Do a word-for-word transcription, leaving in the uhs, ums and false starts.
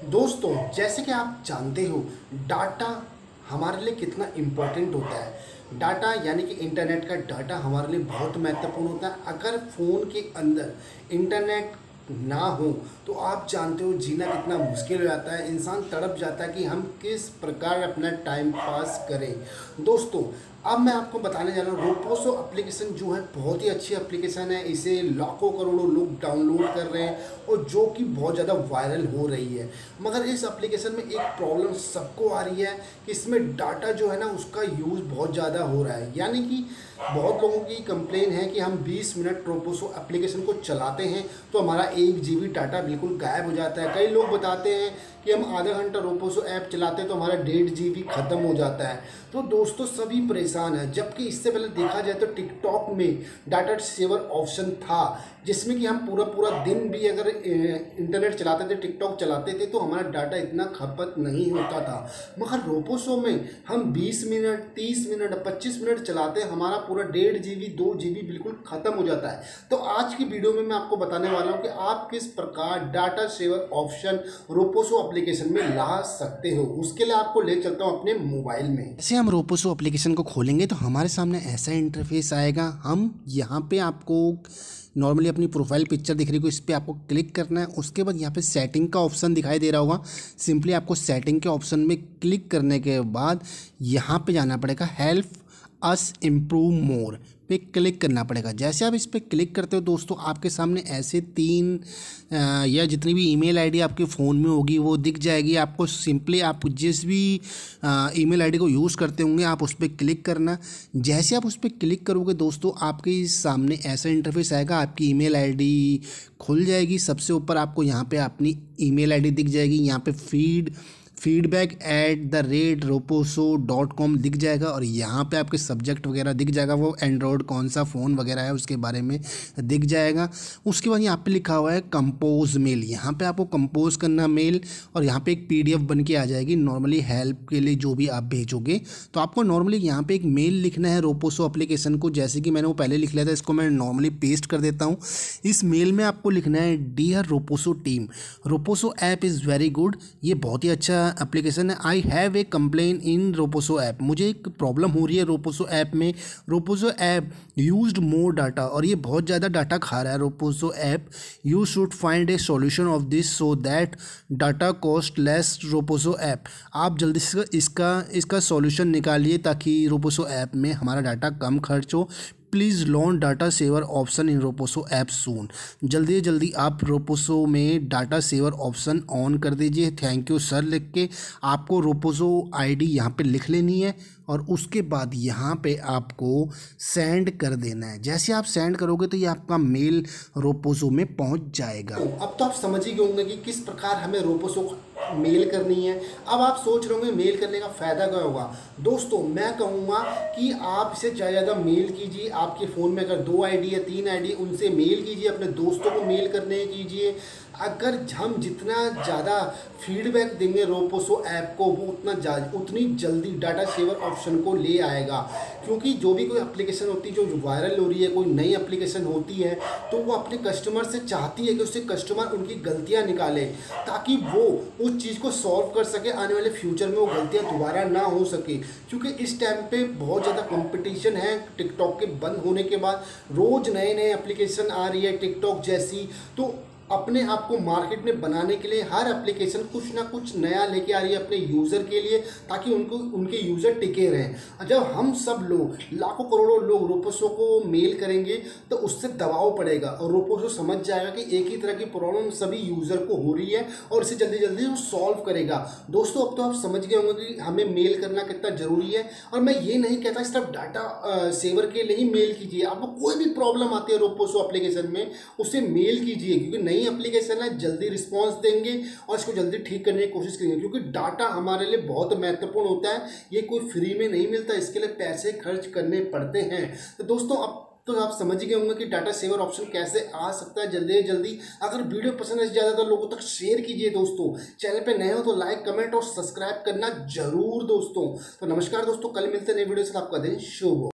दोस्तों, जैसे कि आप जानते हो, डाटा हमारे लिए कितना इम्पोर्टेंट होता है। डाटा यानी कि इंटरनेट का डाटा हमारे लिए बहुत महत्वपूर्ण होता है। अगर फ़ोन के अंदर इंटरनेट ना हो तो आप जानते हो जीना कितना मुश्किल हो जाता है। इंसान तड़प जाता है कि हम किस प्रकार अपना टाइम पास करें। दोस्तों, अब मैं आपको बताने जा रहा हूँ, रोपोसो एप्लीकेशन जो है बहुत ही अच्छी एप्लीकेशन है। इसे लाखों करोड़ों लोग डाउनलोड कर रहे हैं और जो कि बहुत ज़्यादा वायरल हो रही है। मगर इस एप्लीकेशन में एक प्रॉब्लम सबको आ रही है कि इसमें डाटा जो है ना, उसका यूज़ बहुत ज़्यादा हो रहा है। यानी कि बहुत लोगों की कंप्लेन है कि हम बीस मिनट रोपोसो एप्लीकेशन को चलाते हैं तो हमारा एक जी बी डाटा बिल्कुल गायब हो जाता है। कई लोग बताते हैं कि हम आधा घंटा रोपोसो ऐप चलाते हैं तो हमारा डेढ़ जी बी ख़त्म हो जाता है। तो दोस्तों, सभी परेशान हैं। जबकि इससे पहले देखा जाए तो टिकटॉक में डाटा सेवर ऑप्शन था, जिसमें कि हम पूरा पूरा दिन भी अगर इंटरनेट चलाते थे, टिकटॉक चलाते थे, तो हमारा डाटा इतना खपत नहीं होता था। मगर रोपोसो में हम बीस मिनट, तीस मिनट, पच्चीस मिनट चलाते हैं, हमारा पूरा डेढ़ जी बी, दो जी बी बिल्कुल ख़त्म हो जाता है। तो आज की वीडियो में मैं आपको बताने वाला हूँ कि आप किस प्रकार data saver option Roposo application में ला सकते हो। उसके लिए आपको ले चलता हूँ अपने मोबाइल में। जैसे हम रोपोसो एप्लीकेशन को खोलेंगे तो हमारे सामने ऐसा इंटरफेस आएगा। हम यहाँ पे आपको नॉर्मली अपनी प्रोफाइल पिक्चर दिख रही है, इस पर आपको क्लिक करना है। उसके बाद यहाँ पे सेटिंग का ऑप्शन दिखाई दे रहा होगा। सिंपली आपको सेटिंग के ऑप्शन में क्लिक करने के बाद यहाँ पे जाना पड़ेगा हेल्प अस इम्प्रूव मोर पे क्लिक करना पड़ेगा। जैसे आप इस पर क्लिक करते हो दोस्तों, आपके सामने ऐसे तीन आ, या जितनी भी ईमेल आईडी आपके फ़ोन में होगी वो दिख जाएगी आपको। सिंपली आप जिस भी ईमेल आईडी को यूज़ करते होंगे आप उस पर क्लिक करना। जैसे आप उस पर क्लिक करोगे दोस्तों, आपके सामने ऐसा इंटरफेस आएगा। आपकी ईमेल आईडी खुल जाएगी। सबसे ऊपर आपको यहाँ पे अपनी ईमेल आईडी दिख जाएगी। यहाँ पे feed feedback at the rate Roposo dot com दिख जाएगा और यहाँ पे आपके सब्जेक्ट वगैरह दिख जाएगा। वो एंड्रॉयड कौन सा फ़ोन वगैरह है उसके बारे में दिख जाएगा। उसके बाद यहाँ पे लिखा हुआ है कंपोज मेल। यहाँ पे आपको कंपोज करना मेल और यहाँ पे एक पीडीएफ बन के आ जाएगी। नॉर्मली हेल्प के लिए जो भी आप भेजोगे तो आपको नॉर्मली यहाँ पे एक मेल लिखना है रोपोसो एप्लीकेशन को। जैसे कि मैंने वो पहले लिख लिया था, इसको मैं नॉर्मली पेस्ट कर देता हूँ। इस मेल में आपको लिखना है dear Roposo team, Roposo app is very good. ये बहुत ही अच्छा एप्लीकेशन है। I have a complain in Roposo app. मुझे एक प्रॉब्लम हो रही है रोपोसो ऐप में। Roposo app used more data, और ये बहुत ज़्यादा डाटा खा रहा है Roposo app. You should find a solution of this so that data cost less Roposo app. आप जल्दी से इसका इसका सॉल्यूशन निकालिए ताकि रोपोसो ऐप में हमारा डाटा कम खर्च हो। Please launch data saver option in Roposo app soon. जल्दी जल्दी आप रोपोसो में डाटा सेवर ऑप्शन ऑन कर दीजिए। थैंक यू सर लिख के आपको रोपोसो आईडी यहाँ पे लिख लेनी है और उसके बाद यहाँ पे आपको सेंड कर देना है। जैसे आप सेंड करोगे तो ये आपका मेल रोपोसो में पहुँच जाएगा। अब तो आप समझ ही गए होंगे कि किस प्रकार हमें रोपोसो को मेल करनी है। अब आप सोच रहे होंगे मेल करने का फ़ायदा क्या होगा। दोस्तों, मैं कहूँगा कि आप इसे ज़्यादा ज़्यादा मेल कीजिए। आपके फ़ोन में अगर दो आईडी या तीन आईडी, उनसे मेल कीजिए, अपने दोस्तों को मेल करने कीजिए। अगर हम जितना ज़्यादा फीडबैक देंगे रोपोसो ऐप को, वो उतना उतनी जल्दी डाटा सेवर ऑप्शन को ले आएगा। क्योंकि जो भी कोई एप्लीकेशन होती है जो वायरल हो रही है, कोई नई एप्लीकेशन होती है, तो वो अपने कस्टमर से चाहती है कि उससे कस्टमर उनकी गलतियां निकाले ताकि वो उस चीज़ को सॉल्व कर सके। आने वाले फ्यूचर में वो गलतियां दोबारा ना हो सके। क्योंकि इस टाइम पे बहुत ज़्यादा कंपटीशन है। टिकटॉक के बंद होने के बाद रोज़ नए नए एप्लीकेशन आ रही है टिकटॉक जैसी। तो अपने आप को मार्केट में बनाने के लिए हर एप्लीकेशन कुछ ना कुछ नया लेके आ रही है अपने यूज़र के लिए, ताकि उनको उनके यूज़र टिके रहें। जब हम सब लोग, लाखों करोड़ों लोग रोपोसो को मेल करेंगे तो उससे दबाव पड़ेगा और रोपोसो समझ जाएगा कि एक ही तरह की प्रॉब्लम सभी यूज़र को हो रही है और इसे जल्दी जल्दी वो सॉल्व करेगा। दोस्तों, अब तो आप समझ गए होंगे कि हमें मेल करना कितना ज़रूरी है। और मैं ये नहीं कहता सिर्फ डाटा सेवर के लिए ही मेल कीजिए। आपको कोई भी प्रॉब्लम आती है रोपोसो एप्लीकेशन में, उसे मेल कीजिए। क्योंकि नई एप्लीकेशन है, जल्दी रिस्पांस देंगे और इसको जल्दी ठीक करने की कोशिश करेंगे। क्योंकि डाटा हमारे लिए बहुत महत्वपूर्ण होता है। ये कोई फ्री में नहीं मिलता, इसके लिए पैसे खर्च करने पड़ते हैं। तो दोस्तों, अब तो आप समझ ही गए होंगे कि डाटा सेवर ऑप्शन कैसे आ सकता है जल्दी से जल्दी। अगर वीडियो पसंद है, ज़्यादातर लोगों तक शेयर कीजिए। दोस्तों, चैनल पे नए हो तो लाइक, कमेंट और सब्सक्राइब करना जरूर दोस्तों। तो नमस्कार दोस्तों, कल मिलते हैं नई वीडियो से। आपका दिन शुभ हो।